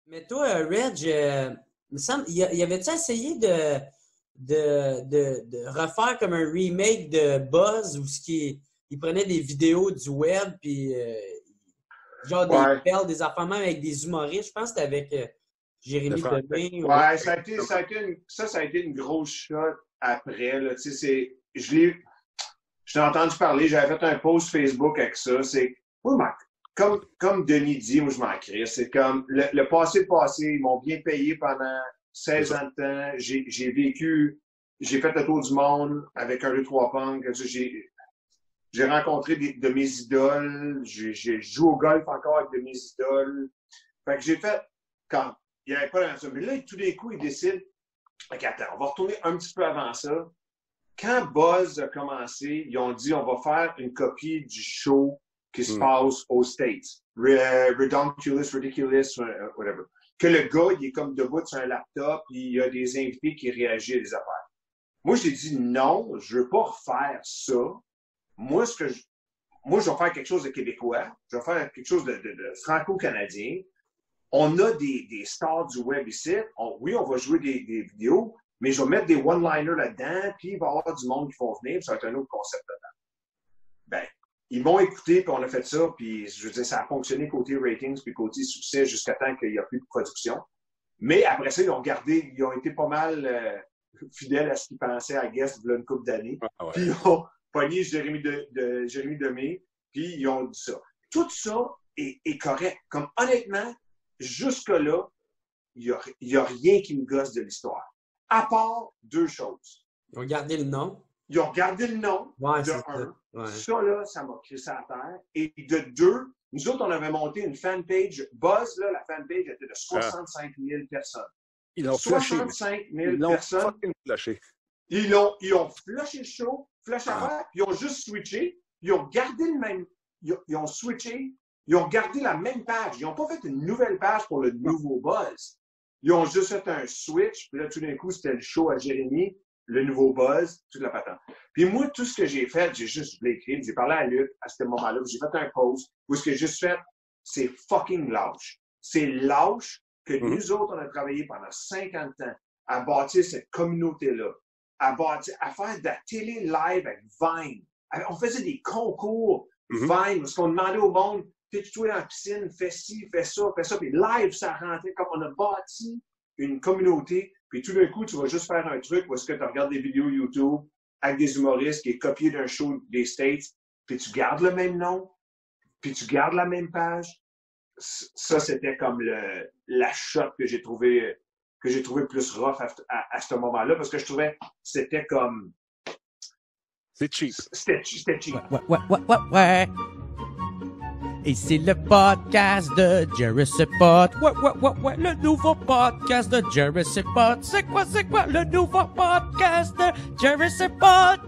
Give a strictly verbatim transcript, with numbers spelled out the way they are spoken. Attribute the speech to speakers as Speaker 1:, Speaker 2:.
Speaker 1: Mais toi, euh, Reg, euh, il me semble, y, y avait-tu essayé de, de, de, de refaire comme un remake de Buzz où ce qui, il prenait des vidéos du web puis euh, genre des
Speaker 2: Ouais.
Speaker 1: perles, des affaires même avec des humoristes. Je pense que c'était avec euh, Jérémy
Speaker 3: Le
Speaker 1: Demé. Ou...
Speaker 2: Ouais, ça a été, ça a été une, ça, ça a été une grosse shot après, là. Tu sais, c'est, je l'ai, je t'ai entendu parler, j'avais fait un post Facebook avec ça. C'est, oui, mais comme, comme Denis dit, moi, je m'en crisse. C'est comme, le, le passé, le passé, ils m'ont bien payé pendant seize ans de temps. J'ai, j'ai vécu, j'ai fait le tour du monde avec un, deux, trois punks. J'ai, j'ai rencontré des, de mes idoles. J'ai, j'ai joué au golf encore avec de mes idoles. Fait que j'ai fait, quand, il n'y avait pas dans ça. Mais là, tout d'un coup, ils décident, OK, attends, on va retourner un petit peu avant ça. Quand Buzz a commencé, ils ont dit, on va faire une copie du show qui se mm. passe aux States. Redonkulous, Ridiculous, whatever. Que le gars, il est comme debout sur un laptop, puis il y a des invités qui réagissent à des affaires. Moi, j'ai dit, non, je veux pas refaire ça. Moi, ce que je, moi, je vais faire quelque chose de québécois. Je vais faire quelque chose de, de, de franco-canadien. On a des, des stars du web ici. On, oui, on va jouer des, des vidéos, mais je vais mettre des one-liners là-dedans, puis il va y avoir du monde qui vont venir, puis ça va être un autre concept là-dedans. Ben, ils m'ont écouté, puis on a fait ça, puis je veux dire, ça a fonctionné côté ratings, puis côté succès, jusqu'à temps qu'il n'y a plus de production. Mais après ça, ils ont gardé, ils ont été pas mal euh, fidèles à ce qu'ils pensaient à Guest, il y a une couple d'années. Ah ouais. Puis ils ont pogné Jérémy, de, de, Jérémy Demé, puis ils ont dit ça. Tout ça est, est correct. Comme honnêtement, jusque-là, il n'y a, a rien qui me gosse de l'histoire. À part deux choses.
Speaker 1: Ils ont gardé le nom.
Speaker 2: Ils ont gardé le nom,
Speaker 1: ouais,
Speaker 2: de un.
Speaker 1: Ça. Ouais.
Speaker 2: ça, là, ça m'a crissé à terre. Et de deux, nous autres, on avait monté une fanpage. Buzz, là, la fanpage était de soixante-cinq mille personnes.
Speaker 3: Ils l'ont
Speaker 2: soixante-cinq mille personnes.
Speaker 3: Flashé.
Speaker 2: Ils ont, ils ont flashé le show, flash à terre, puis ils ont juste switché. Ils ont gardé le même. Ils ont, ils ont switché. Ils ont gardé la même page. Ils n'ont pas fait une nouvelle page pour le nouveau Buzz. Ils ont juste fait un switch. Puis là, tout d'un coup, c'était le show à Jérémy, le nouveau Buzz, toute la patente. Puis moi, tout ce que j'ai fait, j'ai juste, je l'ai écrit, j'ai parlé à Luc à ce moment-là, j'ai fait un post où ce que j'ai juste fait, c'est fucking lâche. C'est lâche que mm-hmm. nous autres, on a travaillé pendant cinquante ans à bâtir cette communauté-là, à bâtir, à faire de la télé live avec Vine. On faisait des concours mm-hmm. Vine, parce qu'on demandait au monde, pitch-toi dans la piscine, fais ci, fais ça, fais ça, puis live, ça rentrait, comme on a bâti une communauté, puis tout d'un coup, tu vas juste faire un truc où est-ce que tu regardes des vidéos YouTube avec des humoristes qui est copié d'un show des States, puis tu gardes le même nom, puis tu gardes la même page. Ça, c'était comme le, la shot que j'ai trouvé, que j'ai trouvé plus rough à, à, à ce moment-là, parce que je trouvais que c'était comme...
Speaker 3: C'est cheap.
Speaker 2: C'était, c'était cheap.
Speaker 4: Ouais, ouais, ouais, ouais, ouais. Et c'est le podcast de Jerry Pot. Ouais, ouais, ouais, ouais, le nouveau podcast de Jerry Pot. C'est quoi, c'est quoi le nouveau podcast de Jerry Pot?